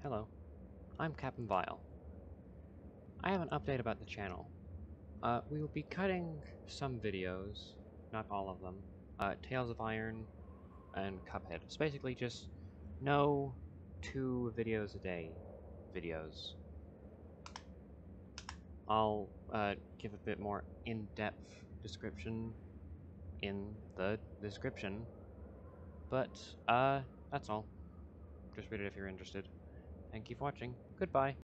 Hello, I'm Captain Vile. I have an update about the channel. We will be cutting some videos, not all of them. Tales of Iron and Cuphead. It's basically just no 2 videos a day videos. I'll give a bit more in-depth description in the description, but that's all. Just read it if you're interested. Thank you for watching. Goodbye.